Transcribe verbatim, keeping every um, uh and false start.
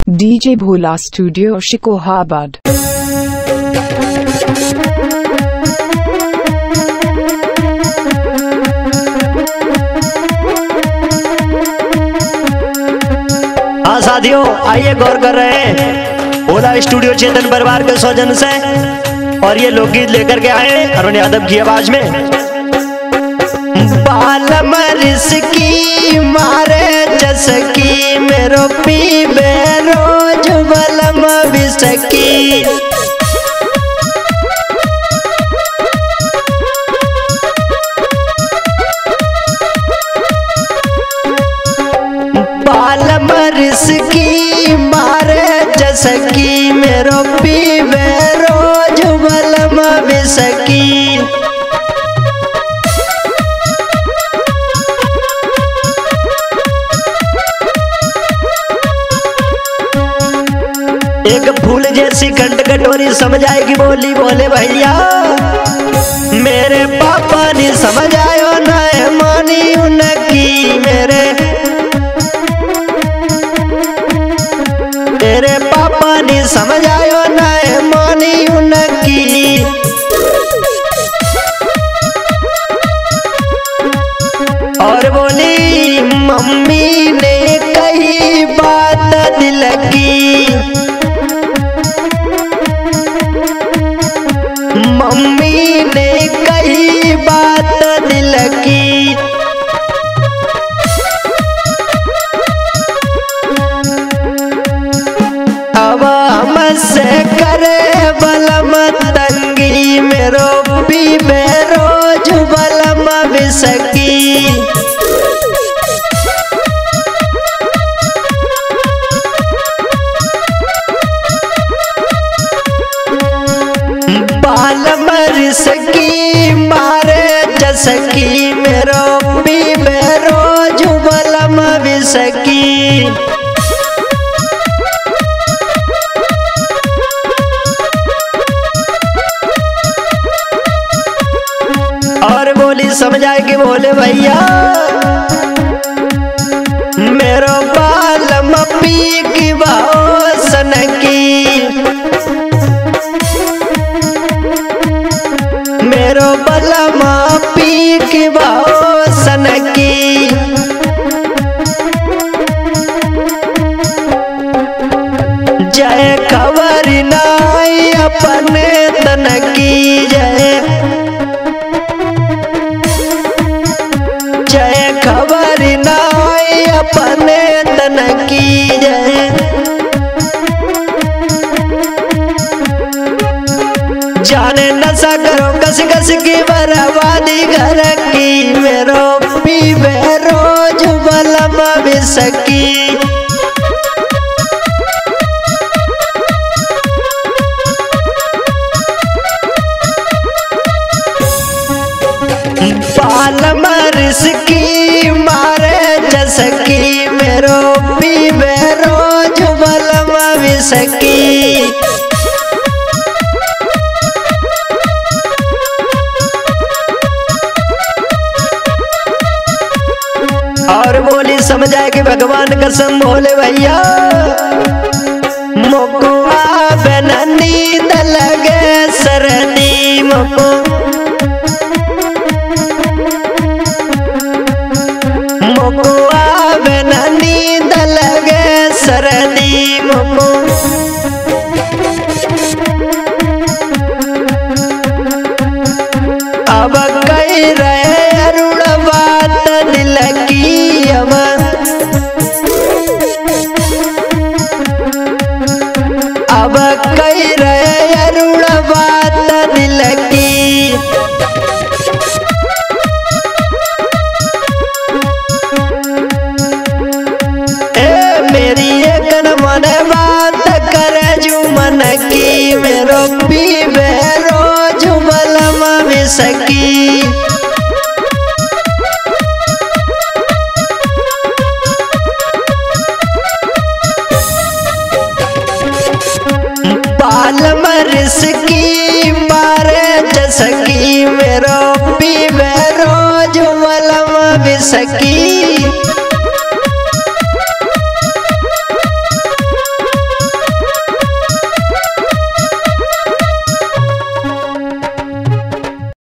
DJ भोला studio Shikohabad. हाँ साथियों, आइए गौर कर रहे हैं भोला स्टूडियो चेतन परिवार के सौजन्य से, और ये लोकगीत लेकर के आए अरुण यादव की आवाज में। बाल मरिस की मारे जसकी मेरो पीबे रोज बलम बिसकी। बाल मरिस की मारे जसकी मेरो पीबे रोज बलम बिसकी। एक फूल जैसी कंठ कटोरी समझ आएगी बोली बोले भैया, मेरे पापा ने समझ आयो न मानी उनकी। मेरे तेरे पापा ने समझ आयो न मानी उनकी। और बोली मम्मी ने कही बात दिल की, मम्मी ने कही बात दिल की। अब हमसे करे बलम तंगी मेरो पीबे रोज बलम बिसकी। बाल मरिस की मारे जसकी मेरो पीबे रोज बलम बिसकी। और बोली समझ आएगी बोले भैया, मेरो बालम पी की बासन की। मेरो बलमा पी की बासन की। जय खबर नाई अपने तन की। जय जय खबर नाई अपने तन की। जय जाने नशा करो कस कस की बर्बादी घर की। मेरो पीबे रोज बलम बिसकी। बाल मरिस की मारे जसकी मेरो पीबे रोज बलम बिसकी। और बोली समझ आए कि भगवान कसम बोले भैया, मोकुआ बननी दलगे सरदी। मोको मोकुआ बननी दलगे सरदी। मोको अब कही रहे अरुण बात दिल की। अब अब कही रहे अरुण बात दिल की। ए मेरी एक मन बात करे जू मन की। मेरो पीबे रोज बलम बिसकी। बाल मरिस की मारे जसकी मेरो पीबे रोज बलम बिसकी।